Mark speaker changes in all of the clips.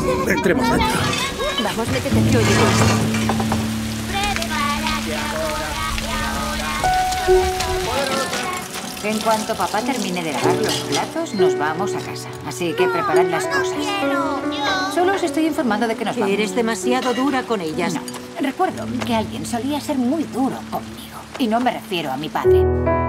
Speaker 1: Entremos dentro.
Speaker 2: Vamos, métete. Yo llevo esto.
Speaker 3: En cuanto papá termine de lavar los platos, nos vamos a casa. Así que preparad las cosas. Solo os estoy informando de que nos vamos.
Speaker 2: Eres demasiado dura con ellas.
Speaker 3: No. Recuerdo que alguien solía ser muy duro conmigo. Y no me refiero a mi padre.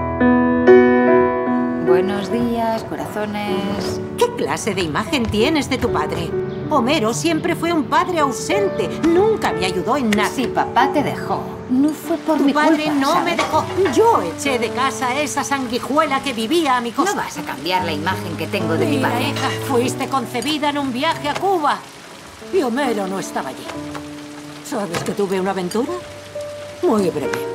Speaker 3: Buenos días, corazones.
Speaker 2: ¿Qué clase de imagen tienes de tu padre? Homero siempre fue un padre ausente. Nunca me ayudó en nada.
Speaker 3: Si papá te dejó, no fue por mi
Speaker 2: Tu padre
Speaker 3: culpa,
Speaker 2: no
Speaker 3: ¿sabes?
Speaker 2: me dejó. Yo eché de casa a esa sanguijuela que vivía a mi costa.
Speaker 3: No vas a cambiar la imagen que tengo de mi
Speaker 2: Mira,
Speaker 3: padre.
Speaker 2: hija, fuiste concebida en un viaje a Cuba. Y Homero no estaba allí. ¿Sabes que tuve una aventura? Muy breve.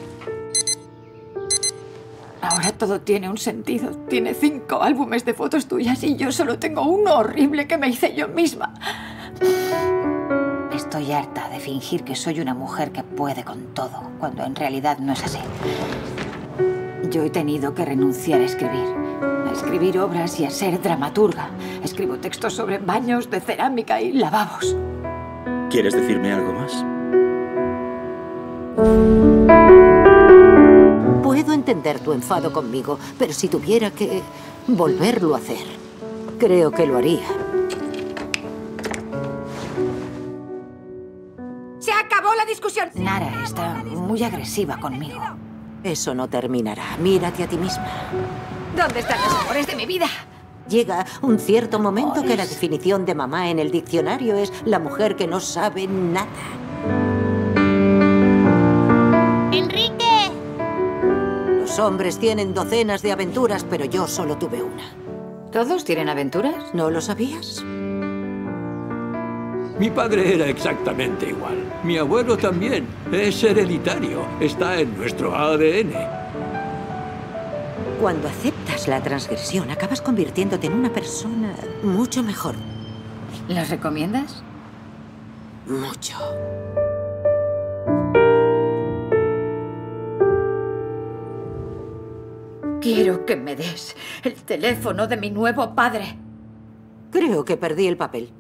Speaker 3: Ahora todo tiene un sentido. Tiene 5 álbumes de fotos tuyas y yo solo tengo uno horrible que me hice yo misma. Estoy harta de fingir que soy una mujer que puede con todo, cuando en realidad no es así. Yo he tenido que renunciar a escribir obras y a ser dramaturga. Escribo textos sobre baños de cerámica y lavabos.
Speaker 1: ¿Quieres decirme algo más?
Speaker 2: Puedo entender tu enfado conmigo, pero si tuviera que volverlo a hacer, creo que lo haría.
Speaker 3: ¡Se acabó la discusión! Nara está muy agresiva conmigo.
Speaker 2: Eso no terminará. Mírate a ti misma.
Speaker 3: ¿Dónde están los amores de mi vida?
Speaker 2: Llega un cierto momento que la definición de mamá en el diccionario es la mujer que no sabe nada.
Speaker 4: ¡Enrique!
Speaker 2: Los hombres tienen docenas de aventuras, pero yo solo tuve una.
Speaker 3: ¿Todos tienen aventuras?
Speaker 2: ¿No lo sabías?
Speaker 5: Mi padre era exactamente igual. Mi abuelo también. Es hereditario. Está en nuestro ADN.
Speaker 2: Cuando aceptas la transgresión, acabas convirtiéndote en una persona mucho mejor.
Speaker 3: ¿Los recomiendas?
Speaker 2: Mucho.
Speaker 3: Quiero que me des el teléfono de mi nuevo padre.
Speaker 2: Creo que perdí el papel.